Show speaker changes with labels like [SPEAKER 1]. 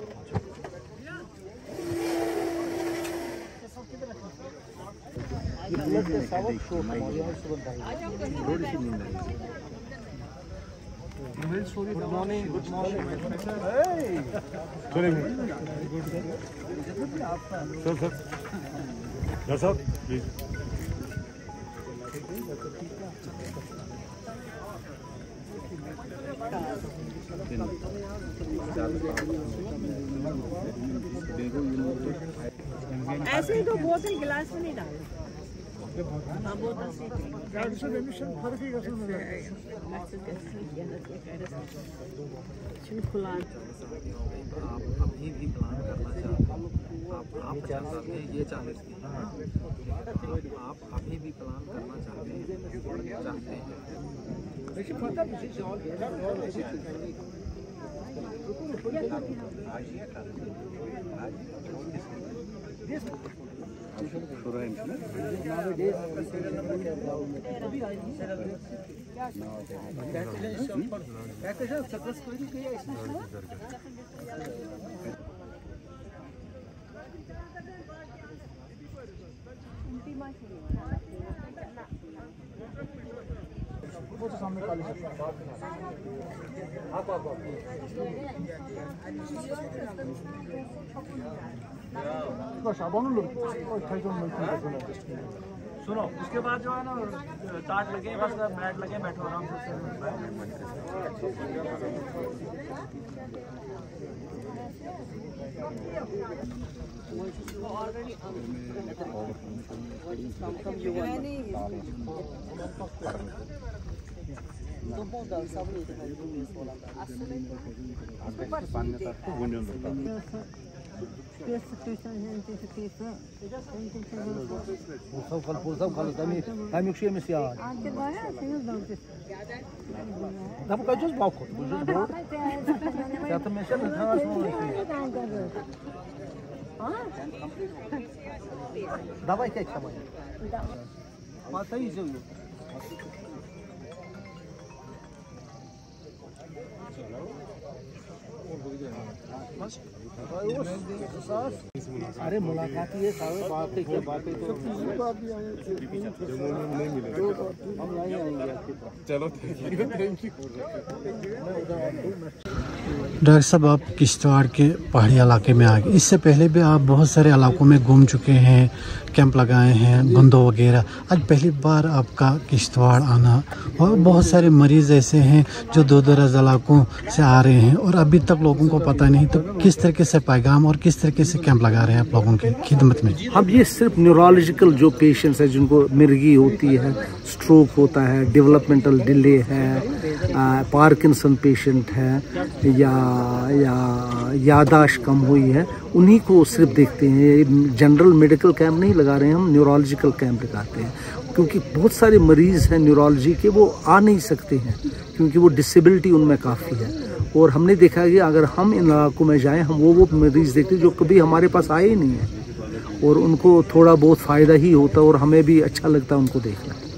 [SPEAKER 1] Good morning sir please.
[SPEAKER 2] ऐसे ही तो बोतल गिलास में नहीं डालो। हाँ बोतल से खुला
[SPEAKER 3] आप अभी भी प्लान करना चाहते हैं, आप चाहते हैं ये 40 की, आप अभी भी प्लान करना चाहते हैं।
[SPEAKER 1] सामने काली
[SPEAKER 4] सुनो, उसके बाद जो है ना टाट लगे, बस मैट लगे, बैठो आराम से।
[SPEAKER 1] Давай 5 самой. अरे मुलाकात ही है, सारे बातें क्या बातें तो नहीं मिले, हम यहीं आएंगे आपके पास। चलो थैंक यू।
[SPEAKER 5] डॉक्टर साहब, आप किश्तवाड़ के पहाड़ी इलाके में आ गए। इससे पहले भी आप बहुत सारे इलाकों में घूम चुके हैं, कैंप लगाए हैं, बंदो वगैरह। आज पहली बार आपका किश्तवाड़ आना, और बहुत सारे मरीज़ ऐसे हैं जो दूर इलाकों से आ रहे हैं और अभी तक लोगों को पता नहीं। तो किस तरीके से पैगाम और किस तरीके से कैंप लगा रहे हैं आप लोगों की खिदमत में?
[SPEAKER 6] अब ये सिर्फ न्यूरोलॉजिकल जो पेशेंट्स हैं, जिनको मिर्गी होती है, स्ट्रोक होता है, डेवलपमेंटल डिले है, पार्किंसन पेशेंट है, या यादाश्त कम हुई है, उन्हीं को सिर्फ देखते हैं। जनरल मेडिकल कैंप नहीं लगा रहे हैं, हम न्यूरोलॉजिकल कैंप लगाते हैं। क्योंकि बहुत सारे मरीज़ हैं न्यूरोलॉजी के, वो आ नहीं सकते हैं क्योंकि वो डिसेबिलिटी उनमें काफ़ी है। और हमने देखा कि अगर हम इन इलाकों में जाएं, हम वो मरीज़ देखते जो कभी हमारे पास आए ही नहीं है, और उनको थोड़ा बहुत फ़ायदा ही होता और हमें भी अच्छा लगता उनको देखना।